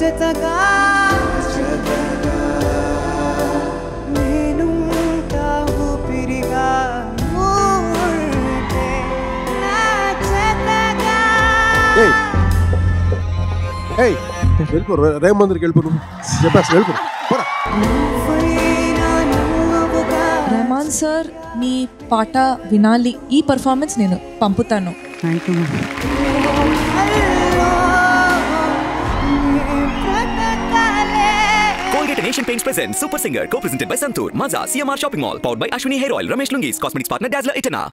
జతగా నేనుంటా ఊపిరిగా ఉంటే నా జతగా. వెళ్ళిపో రేమందరికి వెళ్ళిపో చెప్పేసి వెళ్ళిపో. రెహమాన్ సార్ మీ పాట వినాలి, ఈ పర్ఫార్మెన్స్ నేను పంపుతాను. Thank you. Colgate Asian Paints presents Super Singer, co-presented by Santur, Mazza, CMR Shopping Mall, powered by Ashwini Hair Oil, Ramesh Lungis, Cosmetics Partner Dazzler Itana.